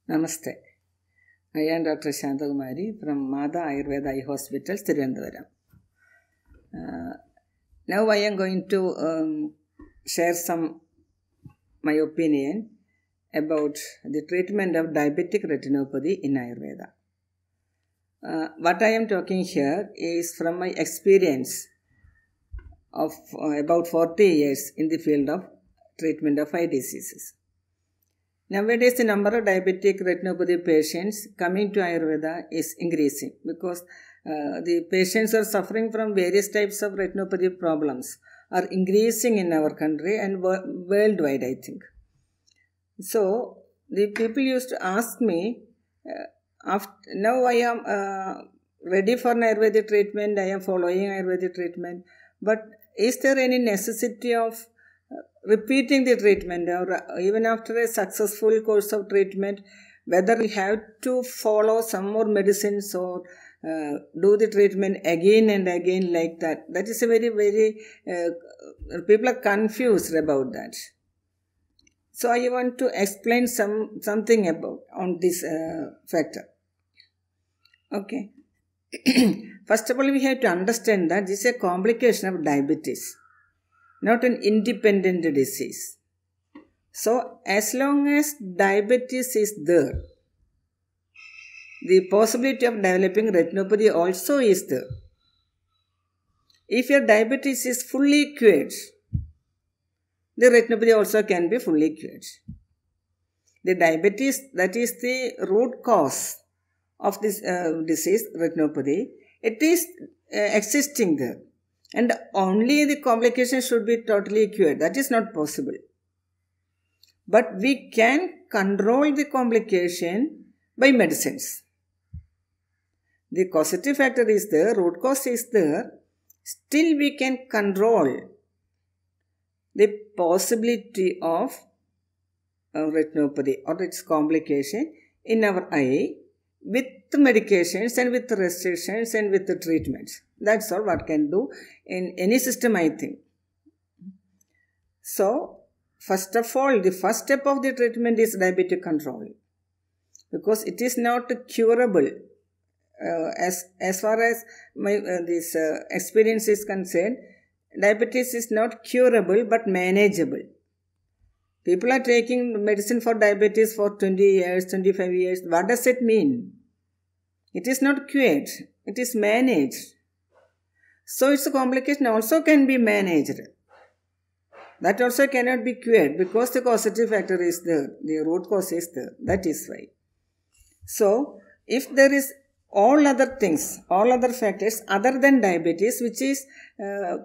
Namaste. I am Dr. Santhakumari from Matha Ayurveda Eye Hospital, Thiruvananthapuram. Now I am going to share my opinion about the treatment of diabetic retinopathy in Ayurveda. What I am talking here is from my experience of about 40 years in the field of treatment of eye diseases. Nowadays, the number of diabetic retinopathy patients coming to Ayurveda is increasing because the patients are suffering from various types of retinopathy problems are increasing in our country and worldwide, I think. So, the people used to ask me, now I am ready for an Ayurvedic treatment, I am following Ayurvedic treatment, but is there any necessity of repeating the treatment or even after a successful course of treatment, whether we have to follow some more medicines or do the treatment again and again like that? That is a very, people are confused about that. So I want to explain something about on this factor. Okay. First of all, we have to understand that this is a complication of diabetes, not an independent disease. So, as long as diabetes is there, the possibility of developing retinopathy also is there. If your diabetes is fully cured, the retinopathy also can be fully cured. The diabetes, that is the root cause of this disease, retinopathy, it is existing there. And only the complication should be totally cured. That is not possible. But we can control the complication by medicines. The causative factor is there, root cause is there. Still we can control the possibility of retinopathy or its complication in our eye with medications and with restrictions and with the treatments. That's all what can do in any system, I think. So, first of all, the first step of the treatment is diabetic control, because it is not curable. As far as my this experience is concerned, diabetes is not curable but manageable. People are taking medicine for diabetes for 20 years, 25 years. What does it mean? It is not cured. It is managed. So, its complication also can be managed. That also cannot be cured because the causative factor is there. The root cause is there. That is why. So, if there is all other things, all other factors other than diabetes, which is a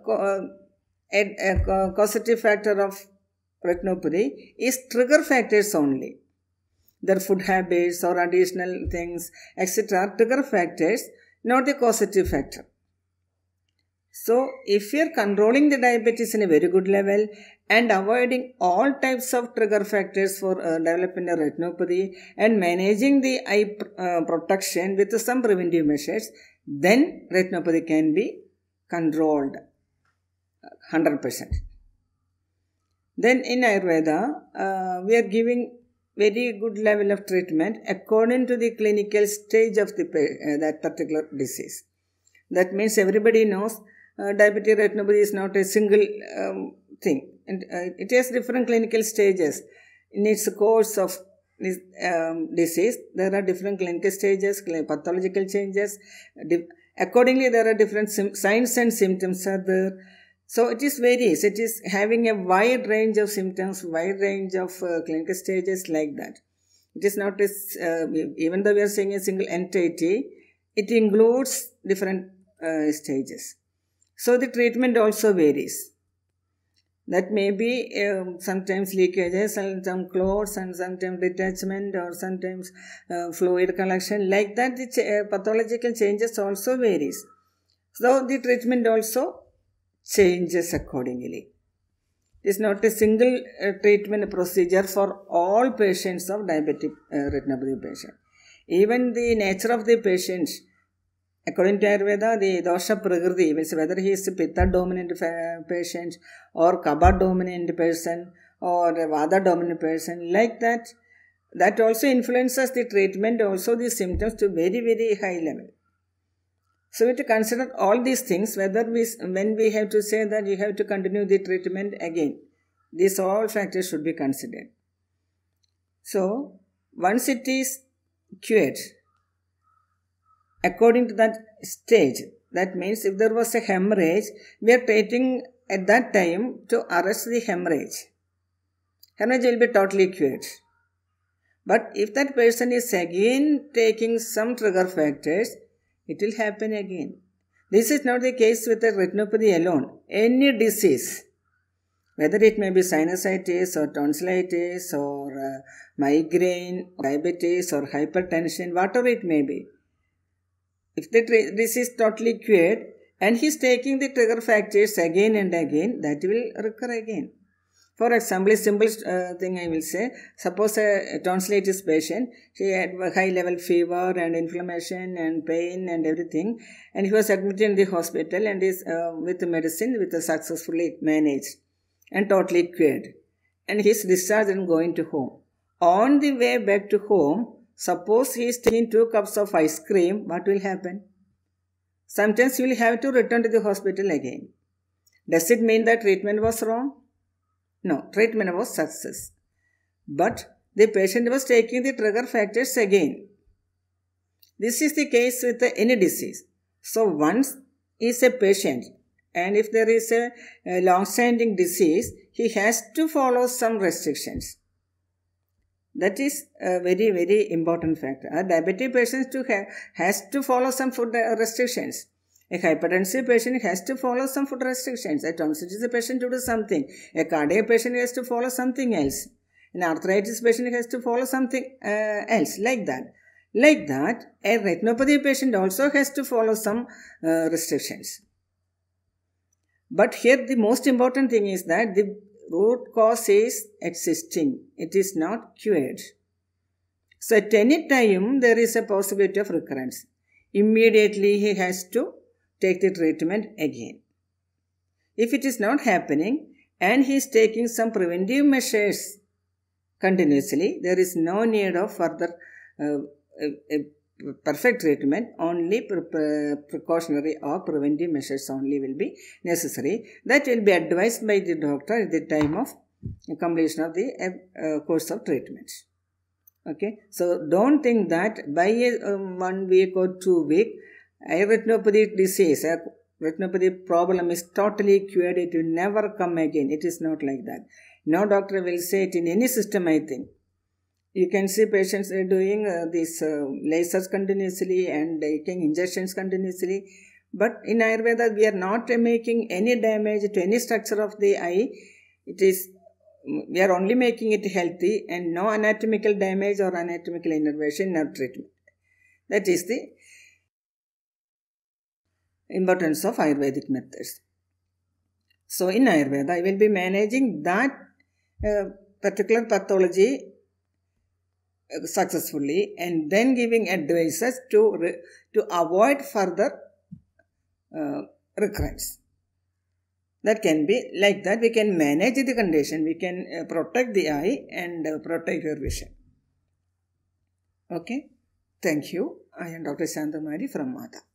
causative factor of retinopathy, is trigger factors only. Their food habits or additional things, etc. are trigger factors, not the causative factor. So, if you are controlling the diabetes in a very good level and avoiding all types of trigger factors for developing a retinopathy and managing the eye protection with some preventive measures, then retinopathy can be controlled 100%. Then in Ayurveda, we are giving very good level of treatment according to the clinical stage of that particular disease. That means everybody knows diabetic retinopathy is not a single thing. And it has different clinical stages. In its course of this disease, there are different clinical stages, pathological changes. Accordingly, there are different signs and symptoms are there. So, it is varies. It is having a wide range of symptoms, wide range of clinical stages like that. It is not, even though we are saying a single entity, it includes different stages. So, the treatment also varies. That may be sometimes leakages and some clots and sometimes detachment or sometimes fluid collection. Like that, the pathological changes also varies. So, the treatment also changes accordingly. It is not a single treatment procedure for all patients of diabetic retinopathy patient. Even the nature of the patient, according to Ayurveda, the dosha prakriti, means whether he is a pitta dominant patient or kapha dominant person or a vata dominant person, like that, that also influences the treatment, also the symptoms to very, very high level. So we have to consider all these things, when we have to say that you have to continue the treatment again. These all factors should be considered. So once it is cured, according to that stage, that means if there was a hemorrhage, we are treating at that time to arrest the hemorrhage. Hemorrhage will be totally cured. But if that person is again taking some trigger factors, it will happen again. This is not the case with the retinopathy alone. Any disease, whether it may be sinusitis or tonsillitis or migraine, diabetes or hypertension, whatever it may be, if the disease is totally cured and he is taking the trigger factors again and again, that will recur again. For example, a simple thing I will say, suppose a tonsillitis patient, she had high level fever and inflammation and pain and everything, and he was admitted in the hospital and is with medicine successfully managed and totally cured, and he is discharged and going to home. On the way back to home, suppose he is taking 2 cups of ice cream, what will happen? Sometimes he will have to return to the hospital again. Does it mean that treatment was wrong? No, treatment was success. But the patient was taking the trigger factors again. This is the case with any disease. So once is a patient, and if there is a long-standing disease, he has to follow some restrictions. That is a very, very important factor. A diabetic patient has to follow some food restrictions. A hypertensive patient has to follow some food restrictions. A tonsillitis patient to do something. A cardiac patient has to follow something else. An arthritis patient has to follow something else, like that. Like that, a retinopathy patient also has to follow some restrictions. But here the most important thing is that the root cause is existing. It is not cured. So at any time there is a possibility of recurrence. Immediately he has to take the treatment again. If it is not happening and he is taking some preventive measures continuously, there is no need of further perfect treatment. Only precautionary or preventive measures only will be necessary. That will be advised by the doctor at the time of completion of the course of treatment. Okay, so don't think that by 1 week or 2 weeks, a retinopathy disease, a retinopathy problem is totally cured. It will never come again. It is not like that. No doctor will say it in any system, I think. You can see patients are doing these lasers continuously and taking injections continuously. But in Ayurveda, we are not making any damage to any structure of the eye. We are only making it healthy and no anatomical damage or anatomical innervation, no treatment. That is the importance of Ayurvedic methods. So in Ayurveda, I will be managing that particular pathology successfully and then giving advices to avoid further recurrence. That can be like that. We can manage the condition. We can protect the eye and protect your vision. Okay. Thank you. I am Dr. Santhakumari from Matha.